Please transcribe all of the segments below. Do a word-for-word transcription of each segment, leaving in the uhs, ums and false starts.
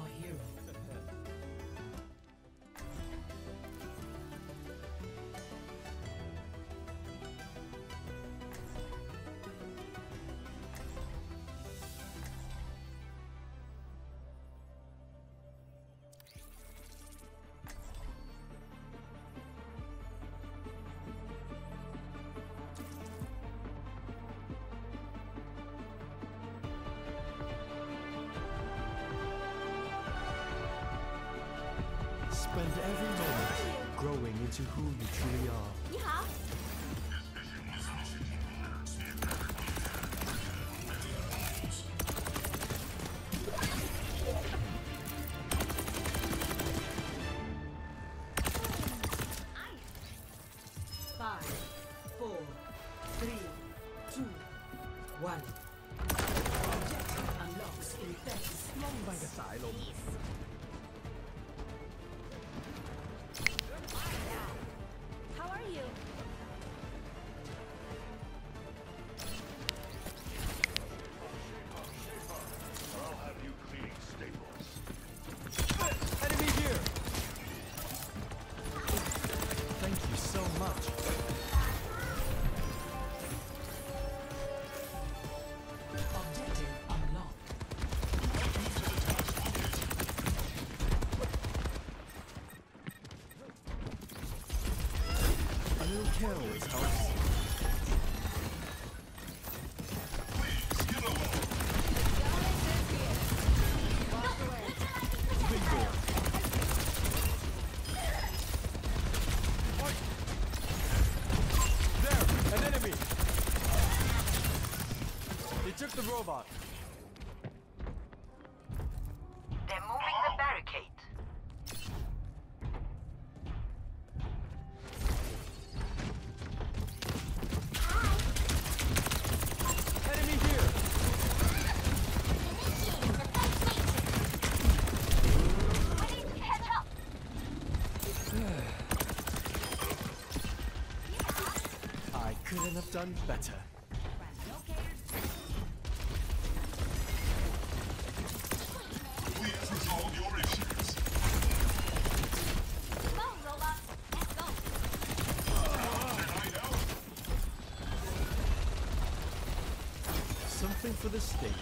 your hero. Spend every moment growing into who you truly are. 你好。 Five, four, three, two, one. Objective unlocks in thirty ล่องไปกับสายลม How are you? I'll have you cleaning stables. Enemy here! Thank you so much. Objective unlocked. A little care always helps. Bingo. There! An enemy! They took the robot. They're moving the barricade. Enemy here! I couldn't have done better. Please resolve your issues. Come on, robot. Let's go. Can I help? Something for the stake.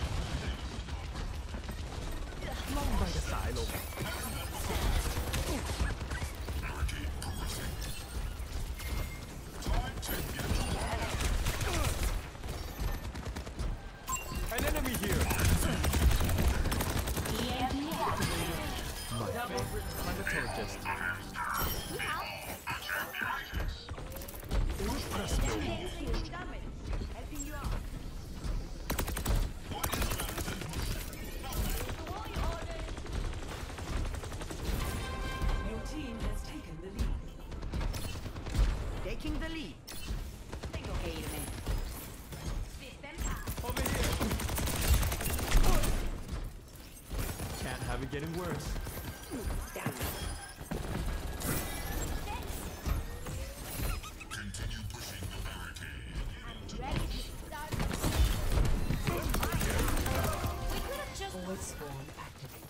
ล่องไปกับสายลม Barricade progressing. Time to get An enemy here! My favorite climatologist. 你好。 Irrepressible. Helping you out. Your team has taken the lead. Taking the lead. Okay, man. Over here! Can't have it getting worse. continue pushing the barricade. Ready to start. We could have just. Forward spawn activated.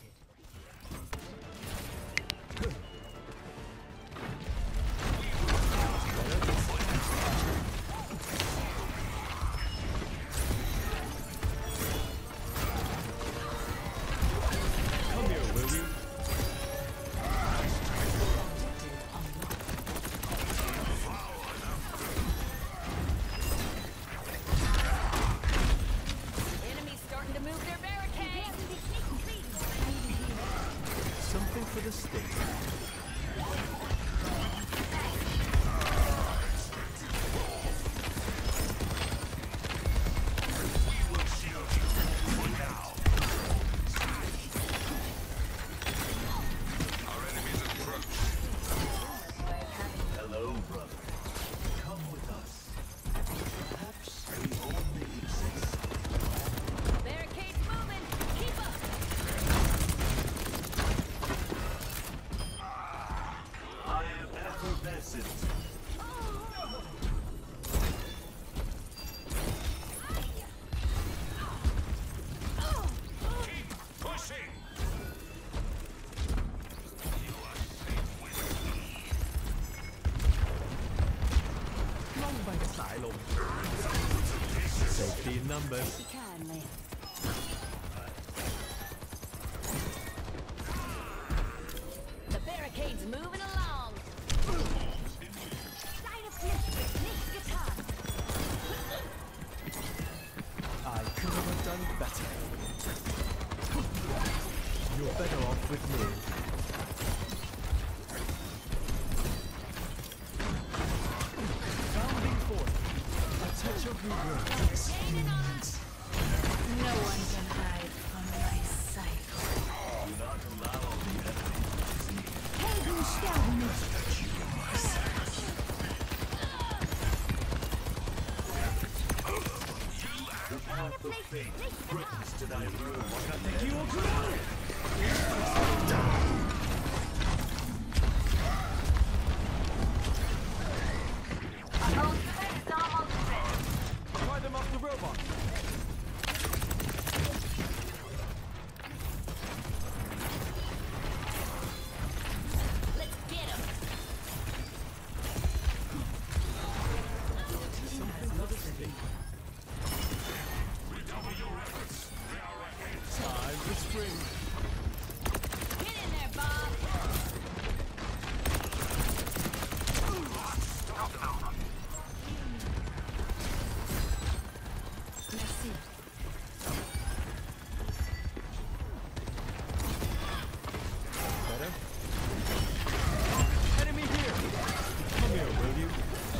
Come here, will you? Enemies starting to move their barricades. Something for the stake. Our enemies approach. Hello, brother. Come with us. Perhaps we only exist. Barricades moving. Keep up. I am effervescent. Keep pushing. numbers. You can, Leia. The barricade's moving along. Side of mistress, nicht getan. I couldn't have done better. You're better off with me. Bounding forth. A touch of your words. Gaining on us. No one can hide from my sight. Do not allow the enemy to see. Helden sterben nicht. The path of fate threatens to thy rule. Try them off the robot. Let's get him. Time to spring. Get in there, Bob. Merci. Better? Enemy here! Come here, will you?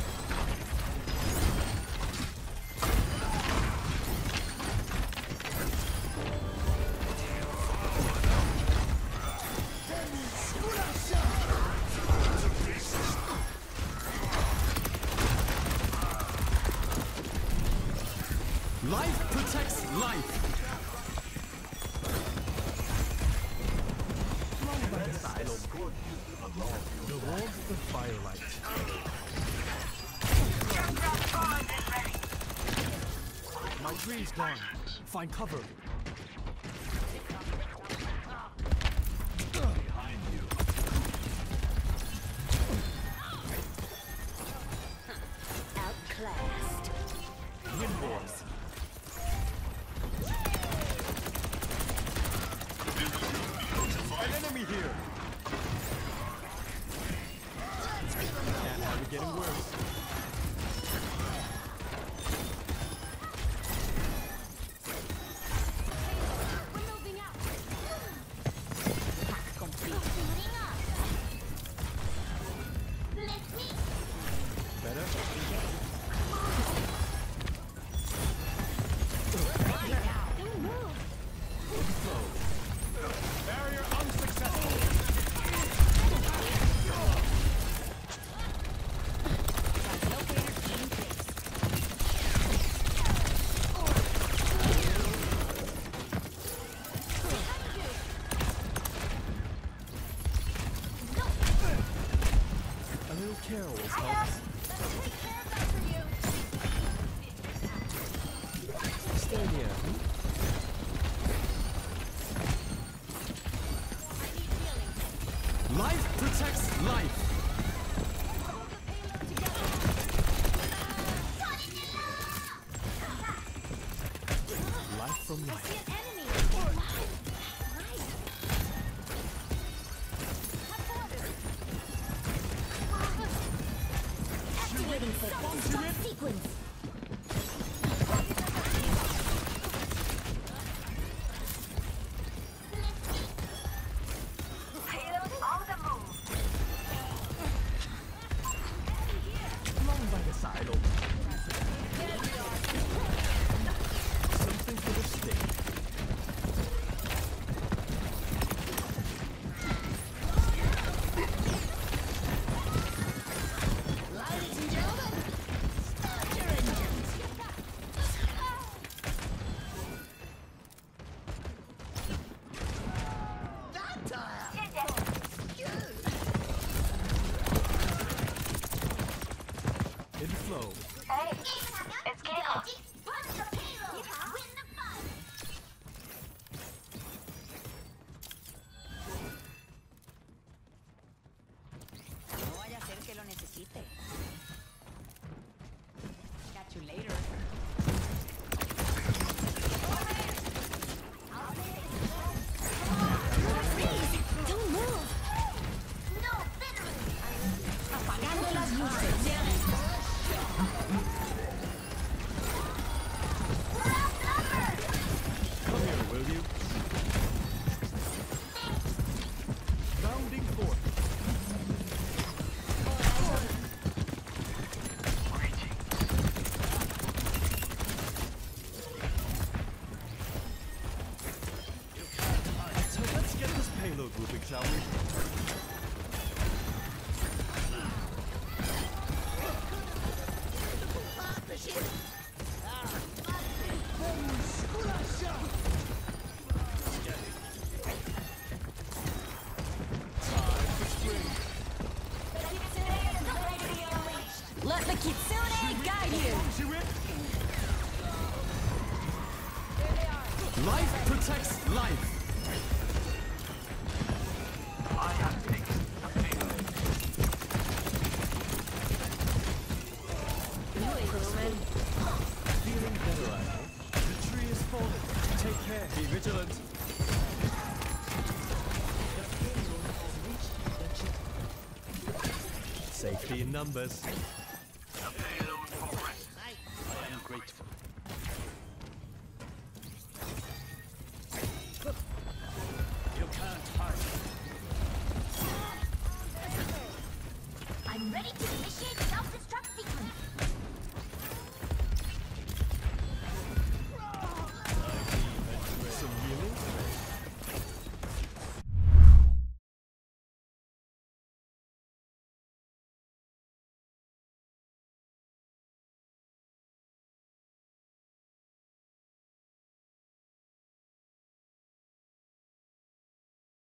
Life protects life! The warmth of firelight. My tree's gone. Find cover. Behind you. Outclassed. Win, boys. An enemy here! Can't have it getting worse. We're moving out. Moving up. Let's meet. Better? Don't move. Barrier unsuccessful! A little care always helps. Stay here. Life protects life! Life from life. Activating for stop sequence. Payload on the move. moving, shall we? Let the Kitsune guide you! Life protects life. I have taken the field. Feeling better, I hope. The tree is falling. Take care. Be vigilant. Safety in numbers. The payload progresses. I am grateful. You can't hurt me. I'm ready to initiate self